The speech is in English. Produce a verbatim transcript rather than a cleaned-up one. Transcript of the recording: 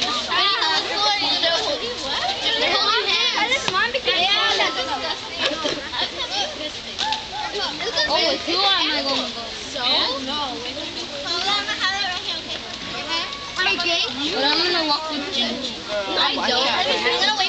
Oh, with who am I going to go? So? No. But I'm going to walk with Gingy. I don't.